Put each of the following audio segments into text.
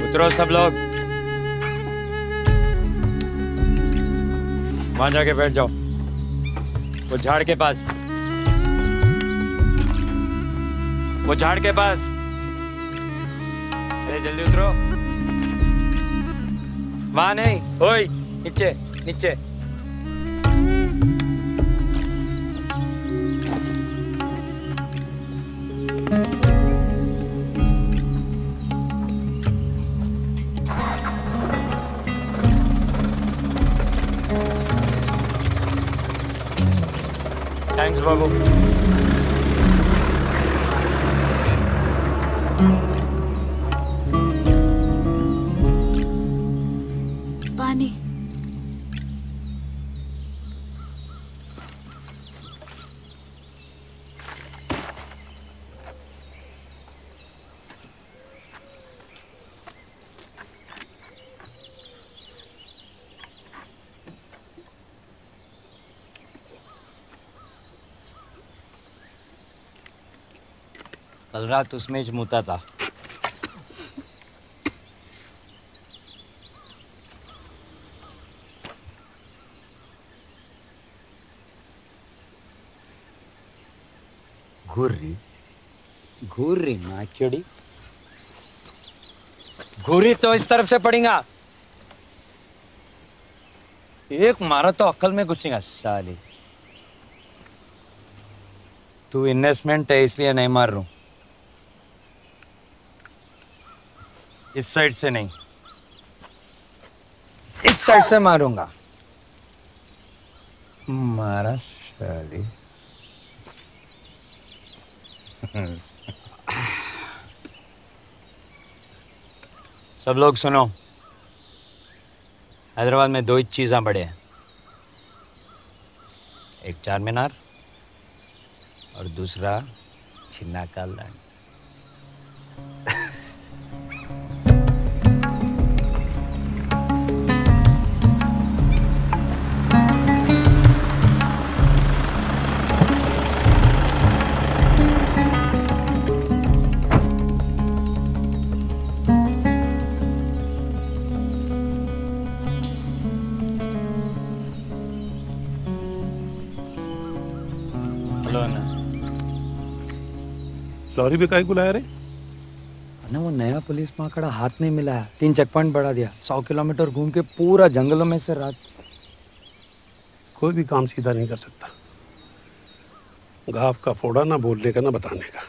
उतरो सब लोग, वहां जाके बैठ जाओ, वो झाड़ के पास, वो झाड़ के पास। अरे जल्दी उतरो। वहां नहीं, ओए नीचे नीचे। थैंक्स बाबू। पानी। कल रात उसमें ही मुता था। घूर रही माचड़ी, घूरी तो इस तरफ से पड़ेगा, एक मारा तो अक्ल में घुसेगा साली। तू इन्वेस्टमेंट है इसलिए नहीं मार रहा हूं, इस साइड से नहीं, इस साइड से मारूंगा। मारा साली। सब लोग सुनो, हैदराबाद में दो ही चीज़ें बड़े हैं, एक चार मीनार और दूसरा छिन्ना का लैंड। लॉरी में काहे बुलाया रे? ना वो नया पुलिस माकड़ा हाथ नहीं मिलाया, 3 चेक पॉइंट बढ़ा दिया, 100 किलोमीटर घूम के पूरा जंगलों में से रात। कोई भी काम सीधा नहीं कर सकता, घाव का फोड़ा ना बोलने का ना बताने का।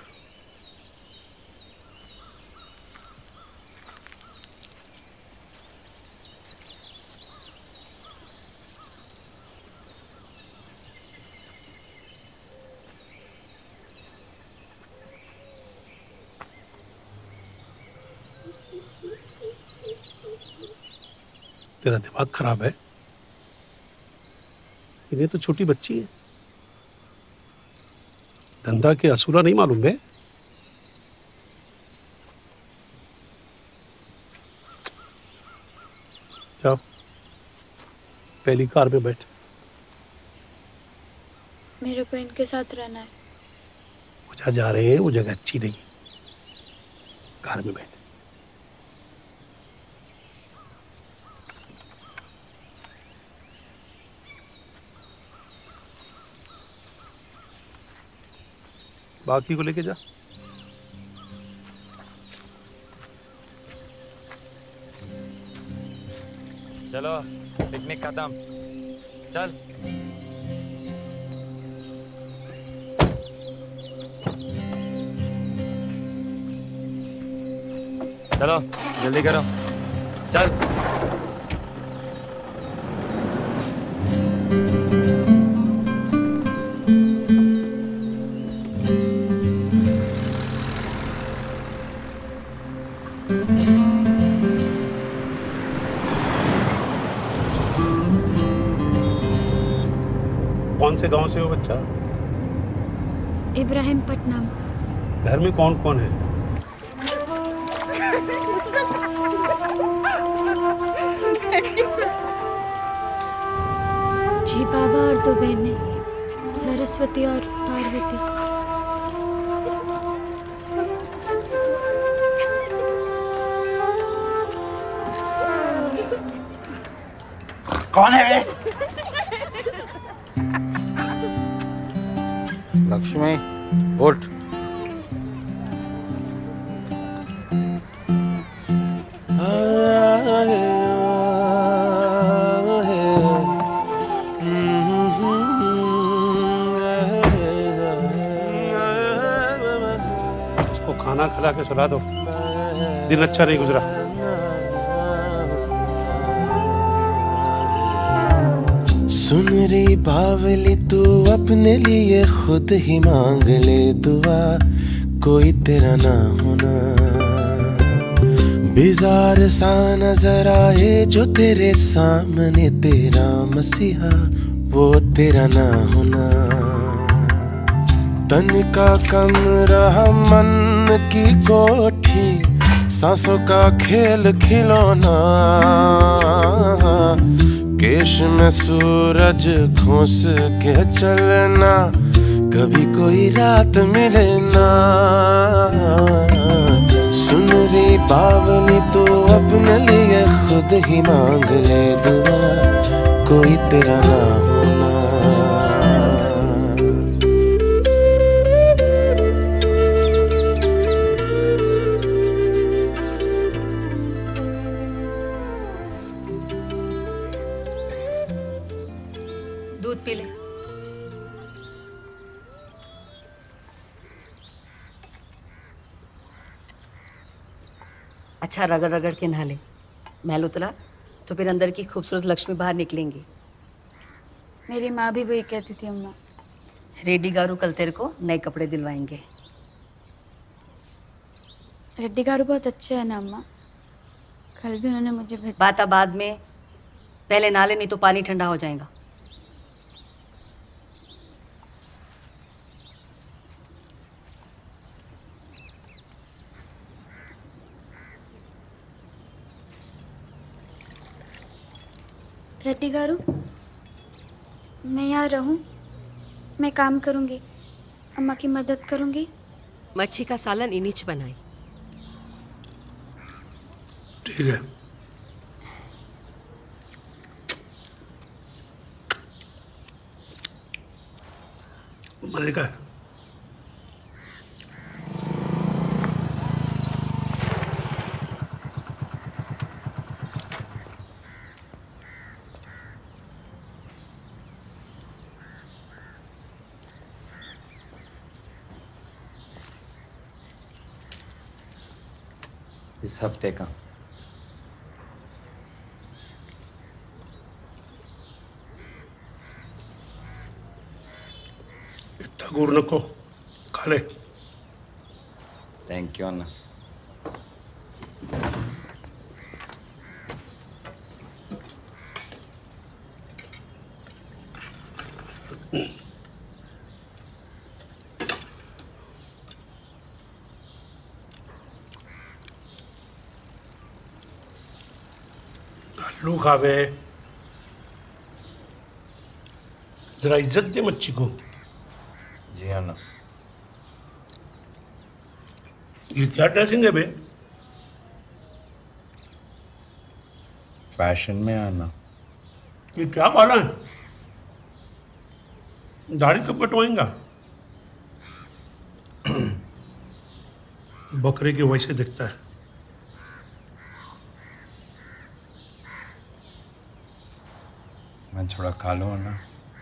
तेरा दिमाग खराब है? इन्हें तो छोटी बच्ची है, धंधा के असूला नहीं मालूम है? जाओ पहली कार में बैठ। मेरे को इनके साथ रहना है। वो जहाँ जा रहे हैं वो जगह अच्छी नहीं, कार में बैठ। बाकी को लेके जा। चलो पिकनिक खत्म, चल। चलो जल्दी करो, चल। कौन से गांव से हो बच्चा? इब्राहिमपट्टनम। घर में कौन कौन है? जी बाबा और 2 बहनें, सरस्वती और पार्वती। कौन है वे? लक्ष्मी उठ। उसको खाना खिला के सुला दो, दिन अच्छा नहीं गुजरा। सुन रे बावली तू अपने लिए खुद ही मांग ले दुआ, कोई तेरा ना होना बिजार सा नजर आए जो तेरे सामने, तेरा मसीहा वो तेरा ना होना। तन का कम रहा मन की कोठी, सांसों का खेल खिलौना, केश में सूरज घोंस के चलना, कभी कोई रात मिले ना। सुन रे बावली तू अपने लिए खुद ही मांग ले दुआ, कोई तेरा ना होना। दूध पी ले। अच्छा रगड़ रगड़ के नहा ले, मैल उतरा तो फिर अंदर की खूबसूरत लक्ष्मी बाहर निकलेंगी। मेरी माँ भी वही कहती थी अम्मा। रेड्डी गारू कल तेरे को नए कपड़े दिलवाएंगे। रेड्डी गारू बहुत अच्छे है ना अम्मा, कल भी उन्होंने मुझे बात अब बाद में, पहले नहा ले नहीं तो पानी ठंडा हो जाएगा। रेड्डी गारू, मैं यहाँ रहूँ, मैं काम करूँगी, अम्मा की मदद करूँगी। मच्छी का सालन इनिच बनाई। ठीक है। मजे का है। इस हफ्ते का इतना गुड़ नको, खा ले। थैंक यू अन्ना। आलू खावे, जरा इज्जत दे मच्छी को। जी अन्ना। ये क्या ड्रेसिंग है बे? फैशन में आना। ये क्या बाला है? दाढ़ी कब कटवाएंगा? बकरे के वैसे दिखता है। मैं थोड़ा खा लूँ ना।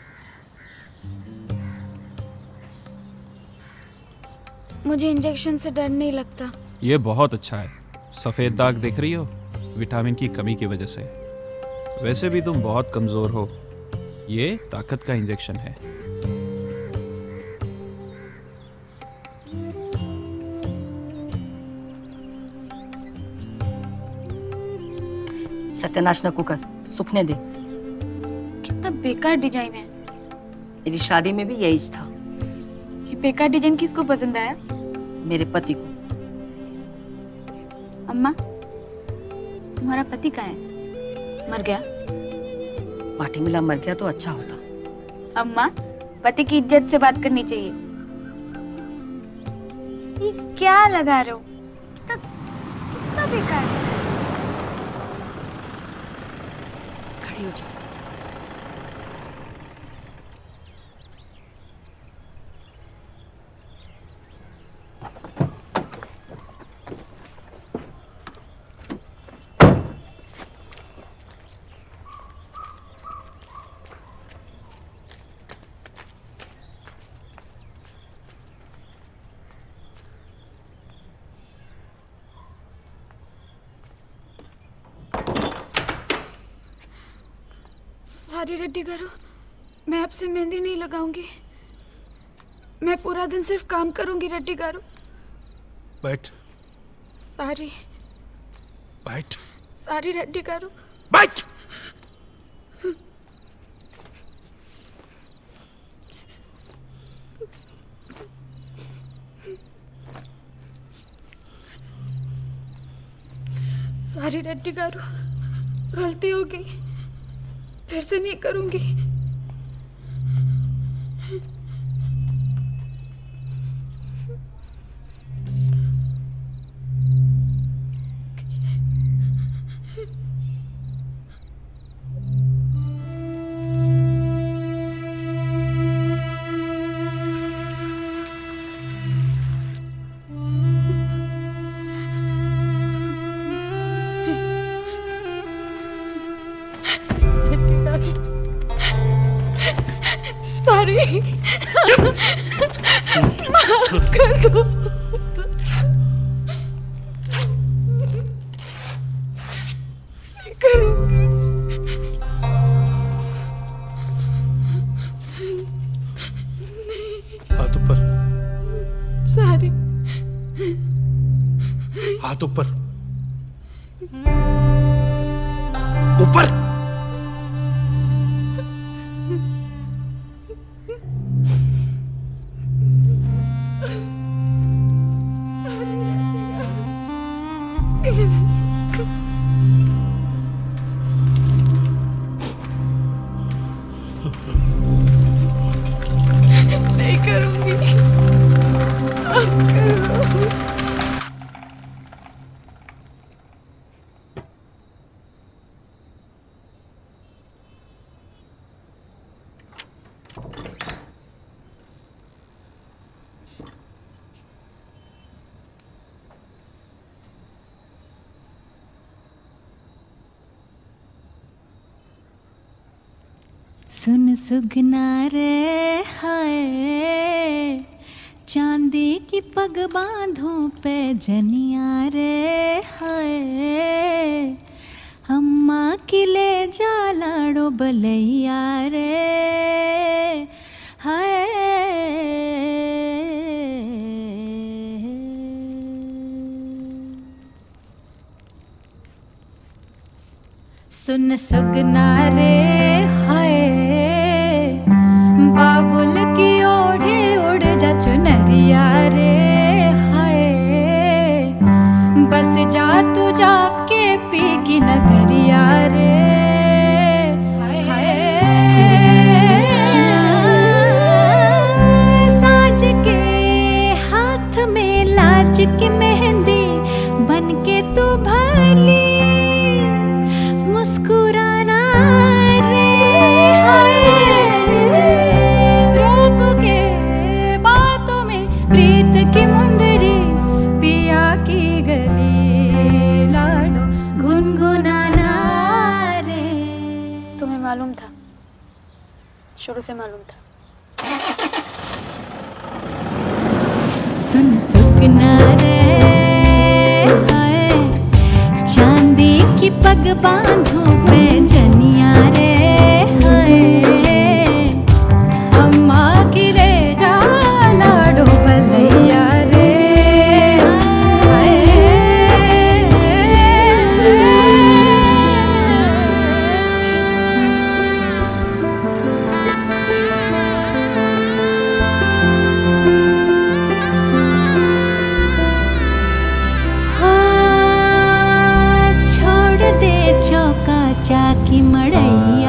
मुझे इंजेक्शन से डर नहीं लगता। ये बहुत अच्छा है। सफ़ेद दाग देख रही हो? विटामिन की कमी की वजह से। वैसे भी तुम बहुत कमज़ोर हो, ये ताकत का इंजेक्शन है। सत्यानाश न कुकर, सूखने दे। कितना बेकार डिजाइन है। मेरी शादी में भी यही था। ये बेकार डिजाइन किसको पसंद आया? मेरे पति को। अम्मा, तुम्हारा पति कहाँ है? मर गया? माटी मिला मर गया तो अच्छा होता। अम्मा, पति की इज्जत से बात करनी चाहिए। ये क्या लगा रहे हो? कितना बेकार है। खड़ी हो जाओ। सारी रेड्डी करो, मैं आपसे मेहंदी नहीं लगाऊंगी। मैं पूरा दिन सिर्फ काम करूंगी रेड्डी करो। बैठ सारी बैठ सारी रेड्डी करो। बैठ। सारी रेड्डी करो, गलती हो गई, फिर से नहीं करूंगी। सारी माफ कर दो। हाथ ऊपर, सारी हाथ ऊपर, ऊपर। नहीं करूंगी, अब करो। सुन सुगना रे हाय, चांदी की पग बांधों पे जनिया रे हाय, अम्मा की ले जा लाड़ो बलैया रे हाय। सुन सुगना रे हाय, बाबुल की ओढ़े उड़ जा चुनरिया रे हाय, बस जा तू जाके पीगी नगरिया रे हाय। साज के हाथ में लाज की मेहंदी बन के तू भली मुस्कुराना रे हाय, रूप के बातों में प्रीत की मुंदरी पिया की गली लाडो गुनगुनाना रे। तुम्हें मालूम था, शुरू से मालूम था। सुन सुगना रे हाय, चांदी की पग बांधों पे जनिया रे हाय, अम्मा की ले जा लाडो बलैया रे हाय। चाकी मड़ैया